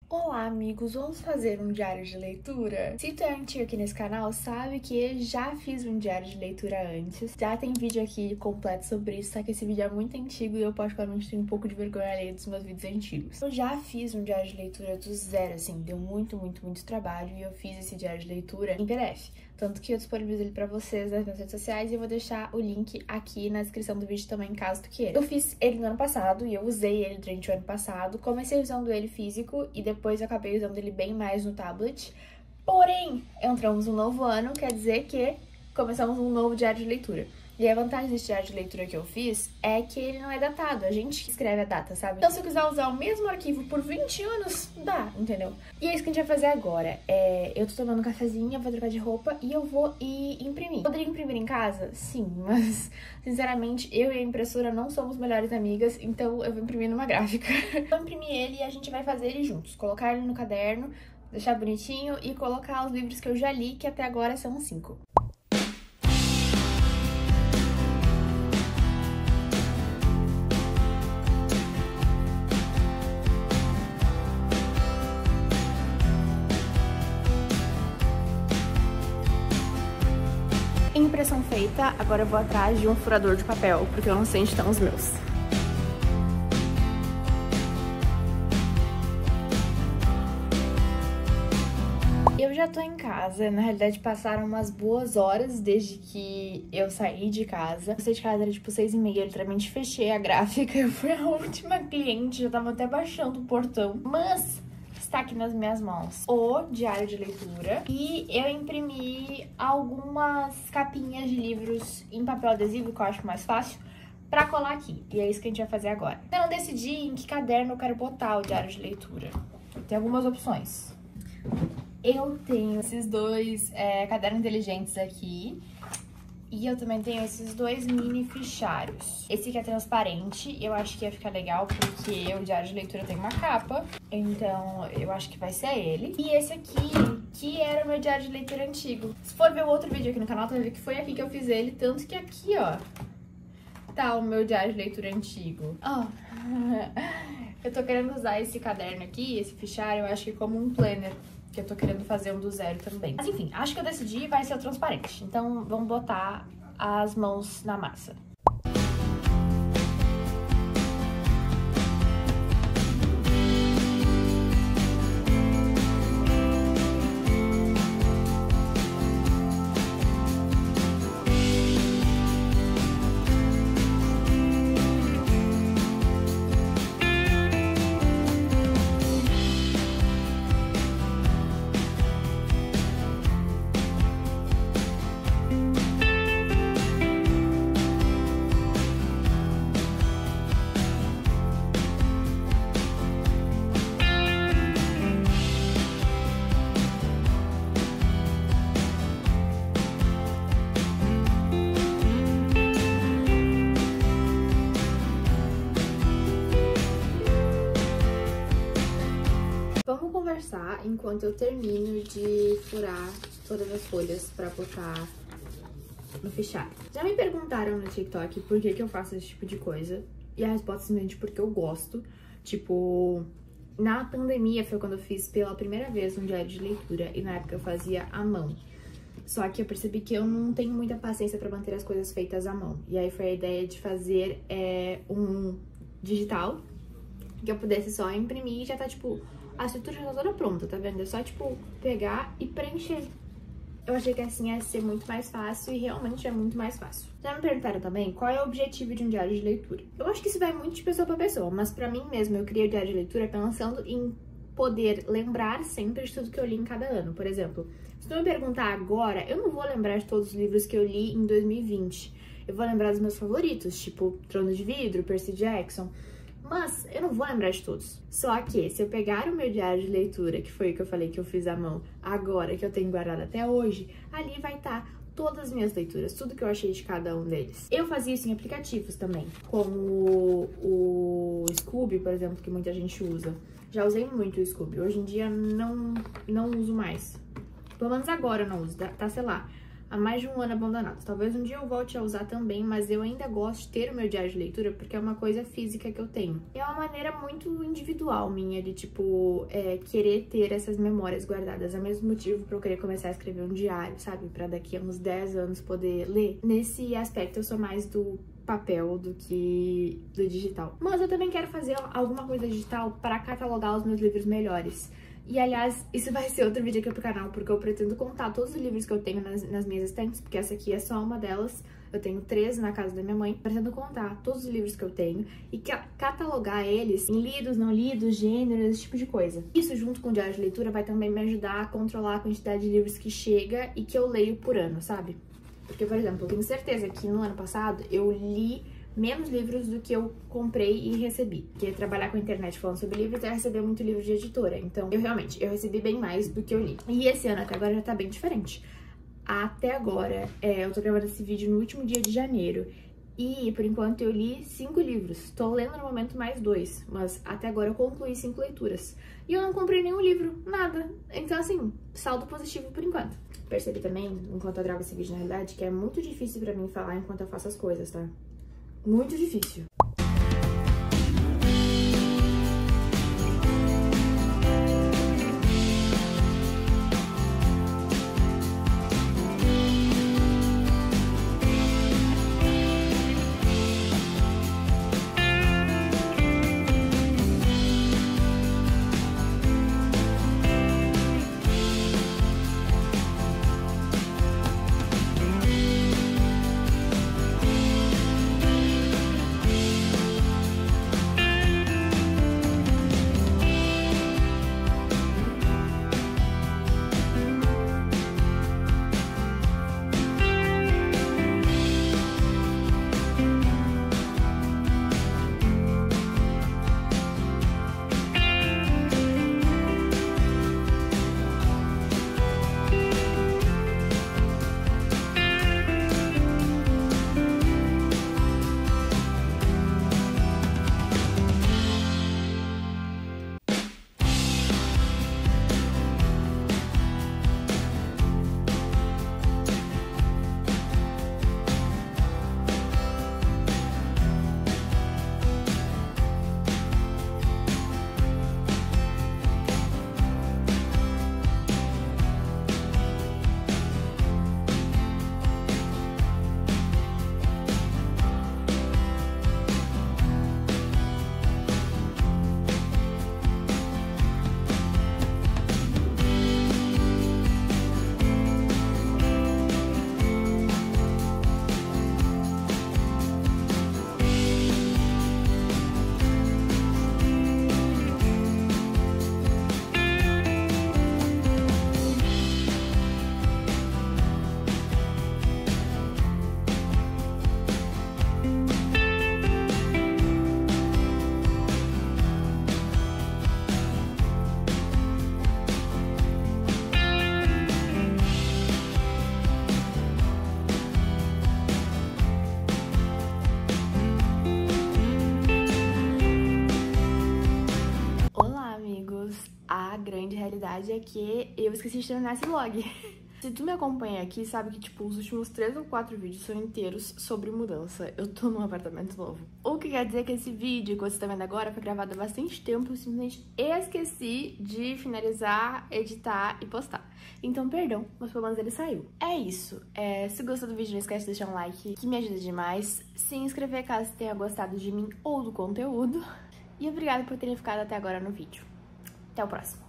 Olá, amigos! Vamos fazer um diário de leitura? Se tu é antigo aqui nesse canal, sabe que eu já fiz um diário de leitura antes. Já tem vídeo aqui completo sobre isso, só que esse vídeo é muito antigo e eu particularmente tenho um pouco de vergonha alheia dos meus vídeos antigos. Eu já fiz um diário de leitura do zero, assim, deu muito trabalho e eu fiz esse diário de leitura em PDF. Tanto que eu disponibilizo ele pra vocês nas minhas redes sociais e eu vou deixar o link aqui na descrição do vídeo também, caso tu queira. Eu fiz ele no ano passado e eu usei ele durante o ano passado. Comecei usando ele físico e depois eu acabei usando ele bem mais no tablet. Porém, entramos no novo ano, quer dizer que começamos um novo diário de leitura. E a vantagem desse diário de leitura que eu fiz é que ele não é datado, a gente que escreve a data, sabe? Então se eu quiser usar o mesmo arquivo por 20 anos, dá, entendeu? E é isso que a gente vai fazer agora. Eu tô tomando um cafezinho, vou trocar de roupa e eu vou ir imprimir. Poderia imprimir em casa? Sim, mas sinceramente eu e a impressora não somos melhores amigas, então eu vou imprimir numa gráfica. Vou imprimir ele e a gente vai fazer ele juntos, colocar ele no caderno, deixar bonitinho e colocar os livros que eu já li, que até agora são 5. Impressão feita, agora eu vou atrás de um furador de papel, porque eu não sei onde estão os meus. Eu já tô em casa, na realidade passaram umas boas horas desde que eu saí de casa. Eu saí de casa era tipo 6h30, eu literalmente fechei a gráfica, eu fui a última cliente, já tava até baixando o portão, mas está aqui nas minhas mãos o diário de leitura e eu imprimi algumas capinhas de livros em papel adesivo, que eu acho mais fácil, pra colar aqui. E é isso que a gente vai fazer agora. Eu não decidi em que caderno eu quero botar o diário de leitura. Tem algumas opções. Eu tenho esses dois cadernos inteligentes aqui. E eu também tenho esses dois mini fichários. Esse aqui é transparente, eu acho que ia ficar legal porque o diário de leitura tem uma capa. Então eu acho que vai ser ele. E esse aqui, que era o meu diário de leitura antigo. Se for ver o outro vídeo aqui no canal, tu vai ver que foi aqui que eu fiz ele. Tanto que aqui, ó, tá o meu diário de leitura antigo. Ó, eu tô querendo usar esse caderno aqui, esse fichário, eu acho que como um planner. Que eu tô querendo fazer um do zero também. Mas enfim, acho que eu decidi e vai ser o transparente. Então vamos botar as mãos na massa. Vamos conversar enquanto eu termino de furar todas as folhas pra botar no fichário. Já me perguntaram no TikTok por que eu faço esse tipo de coisa. E a resposta é simplesmente porque eu gosto. Tipo, na pandemia foi quando eu fiz pela primeira vez um diário de leitura. E na época eu fazia à mão. Só que eu percebi que eu não tenho muita paciência pra manter as coisas feitas à mão. E aí foi a ideia de fazer um digital. Que eu pudesse só imprimir e já tá, tipo, a estrutura já tá toda pronta, tá vendo? É só, tipo, pegar e preencher. Eu achei que assim ia ser muito mais fácil e realmente é muito mais fácil. Já me perguntaram também qual é o objetivo de um diário de leitura. Eu acho que isso vai muito de pessoa pra pessoa, mas pra mim mesmo eu criei o diário de leitura pensando em poder lembrar sempre de tudo que eu li em cada ano. Por exemplo, se tu me perguntar agora, eu não vou lembrar de todos os livros que eu li em 2020. Eu vou lembrar dos meus favoritos, tipo Trono de Vidro, Percy Jackson. Mas eu não vou lembrar de todos. Só que se eu pegar o meu diário de leitura, que foi o que eu falei que eu fiz à mão agora, que eu tenho guardado até hoje, ali vai estar todas as minhas leituras, tudo que eu achei de cada um deles. Eu fazia isso em aplicativos também, como o Scooby, por exemplo, que muita gente usa. Já usei muito o Scooby, hoje em dia não uso mais. Pelo menos agora eu não uso, tá, sei lá, há mais de um ano abandonados. Talvez um dia eu volte a usar também, mas eu ainda gosto de ter o meu diário de leitura porque é uma coisa física que eu tenho. É uma maneira muito individual minha de, tipo, querer ter essas memórias guardadas. É o mesmo motivo pra eu querer começar a escrever um diário, sabe? Pra daqui a uns 10 anos poder ler. Nesse aspecto, eu sou mais do papel do que do digital. Mas eu também quero fazer alguma coisa digital para catalogar os meus livros melhores. E, aliás, isso vai ser outro vídeo aqui pro canal, porque eu pretendo contar todos os livros que eu tenho nas minhas estantes, porque essa aqui é só uma delas. Eu tenho 13 na casa da minha mãe. Pretendo contar todos os livros que eu tenho e catalogar eles em lidos, não lidos, gêneros, esse tipo de coisa. Isso, junto com o diário de leitura, vai também me ajudar a controlar a quantidade de livros que chega e que eu leio por ano, sabe? Porque, por exemplo, eu tenho certeza que no ano passado eu li menos livros do que eu comprei e recebi. Porque trabalhar com a internet falando sobre livros é receber muito livro de editora. Então, eu recebi bem mais do que eu li. E esse ano até agora já tá bem diferente. Até agora, eu tô gravando esse vídeo no último dia de janeiro. E, por enquanto, eu li 5 livros. Tô lendo no momento mais 2, mas até agora eu concluí 5 leituras. E eu não comprei nenhum livro, nada. Então, assim, saldo positivo por enquanto. Percebi também, enquanto eu gravo esse vídeo, na realidade, que é muito difícil pra mim falar enquanto eu faço as coisas, tá? Muito difícil. A grande realidade é que eu esqueci de terminar esse vlog. Se tu me acompanha aqui, sabe que, tipo, os últimos 3 ou 4 vídeos são inteiros sobre mudança. Eu tô num apartamento novo. O que quer dizer que esse vídeo que você tá vendo agora foi gravado há bastante tempo. Eu simplesmente esqueci de finalizar, editar e postar. Então, perdão, mas pelo menos ele saiu. É isso. Se gostou do vídeo, não esquece de deixar um like, que me ajuda demais. Se inscrever caso tenha gostado de mim ou do conteúdo. E obrigada por terem ficado até agora no vídeo. Até o próximo.